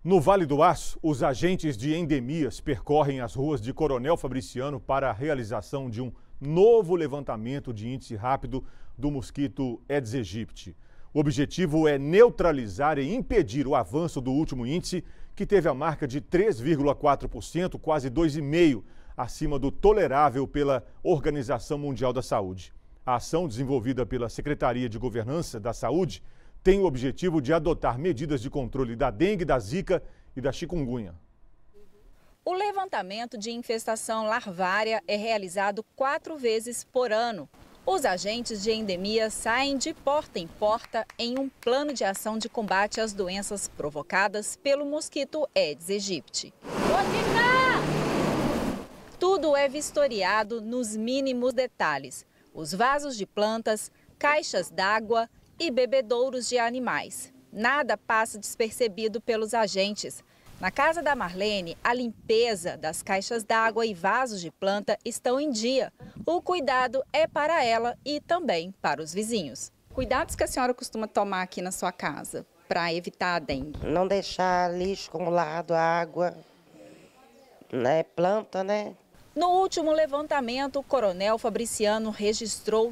No Vale do Aço, os agentes de endemias percorrem as ruas de Coronel Fabriciano para a realização de um novo levantamento de índice rápido do mosquito Aedes aegypti. O objetivo é neutralizar e impedir o avanço do último índice, que teve a marca de 3,4%, quase 2,5%, acima do tolerável pela Organização Mundial da Saúde. A ação desenvolvida pela Secretaria de Governança da Saúde tem o objetivo de adotar medidas de controle da dengue, da zika e da chikungunya. O levantamento de infestação larvária é realizado 4 vezes por ano. Os agentes de endemia saem de porta em porta em um plano de ação de combate às doenças provocadas pelo mosquito Aedes aegypti. Tudo é vistoriado nos mínimos detalhes: os vasos de plantas, caixas d'água e bebedouros de animais. Nada passa despercebido pelos agentes. Na casa da Marlene, a limpeza das caixas d'água e vasos de planta estão em dia. O cuidado é para ela e também para os vizinhos. Cuidados que a senhora costuma tomar aqui na sua casa para evitar a dengue? Não deixar lixo acumulado, água, né, planta, né? No último levantamento, o Coronel Fabriciano registrou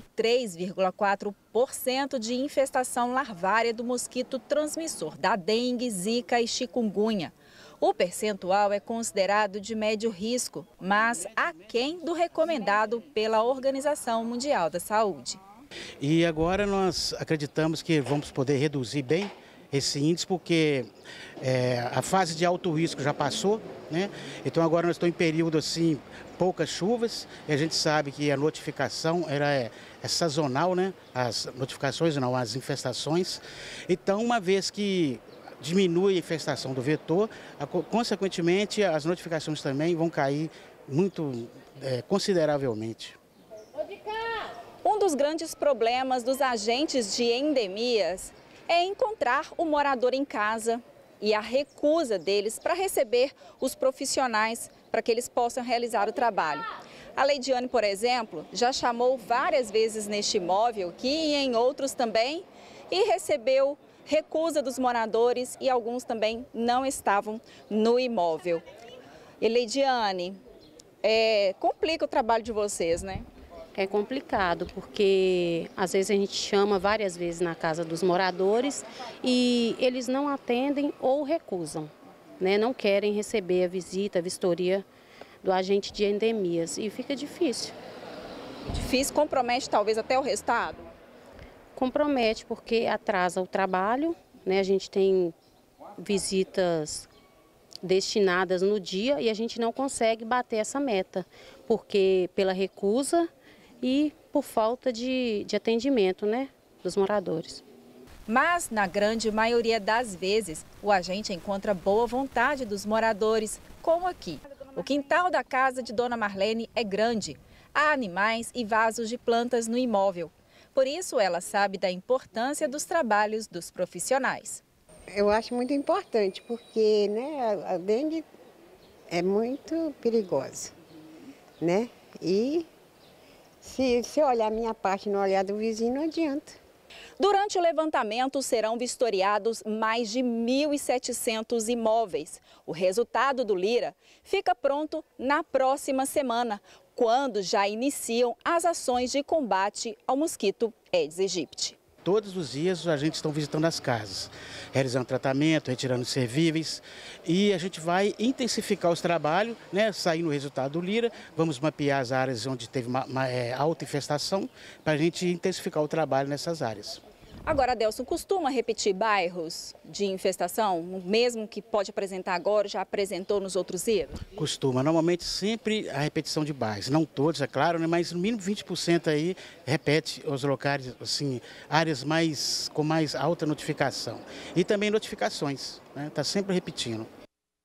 3,4% de infestação larvária do mosquito transmissor da dengue, zika e chikungunya. O percentual é considerado de médio risco, mas aquém do recomendado pela Organização Mundial da Saúde. E agora nós acreditamos que vamos poder reduzir bem esse índice, porque a fase de alto risco já passou, né? Então agora nós estamos em período assim, poucas chuvas, e a gente sabe que a notificação é sazonal, né? As notificações não, as infestações. Então, uma vez que diminui a infestação do vetor, consequentemente as notificações também vão cair muito consideravelmente. Um dos grandes problemas dos agentes de endemias é encontrar o morador em casa e a recusa deles para receber os profissionais para que eles possam realizar o trabalho. A Leidiane, por exemplo, já chamou várias vezes neste imóvel aqui e em outros também e recebeu recusa dos moradores e alguns também não estavam no imóvel. E Leidiane, complica o trabalho de vocês, né? É complicado, porque às vezes a gente chama várias vezes na casa dos moradores e eles não atendem ou recusam, né? Não querem receber a visita, a vistoria do agente de endemias e fica difícil. Difícil, compromete talvez até o resultado? Compromete porque atrasa o trabalho, né? A gente tem visitas destinadas no dia e a gente não consegue bater essa meta, porque pela recusa e por falta de atendimento, né, dos moradores. Mas, na grande maioria das vezes, o agente encontra boa vontade dos moradores, como aqui. O quintal da casa de Dona Marlene é grande. Há animais e vasos de plantas no imóvel. Por isso, ela sabe da importância dos trabalhos dos profissionais. Eu acho muito importante, porque, né, a dengue é muito perigosa, né? E se olhar a minha parte e não olhar do vizinho, não adianta. Durante o levantamento serão vistoriados mais de 1.700 imóveis. O resultado do Lira fica pronto na próxima semana, quando já iniciam as ações de combate ao mosquito Aedes aegypti. Todos os dias os agentes estão visitando as casas, realizando tratamento, retirando servíveis, e a gente vai intensificar os trabalhos, né, saindo o resultado do Lira, vamos mapear as áreas onde teve alta infestação, para a gente intensificar o trabalho nessas áreas. Agora, Adelson, costuma repetir bairros de infestação, mesmo que pode apresentar agora, já apresentou nos outros anos? Costuma, normalmente sempre a repetição de bairros, não todos, é claro, né, mas no mínimo 20% aí repete os locais, assim, áreas com mais alta notificação. E também notificações, né, está sempre repetindo.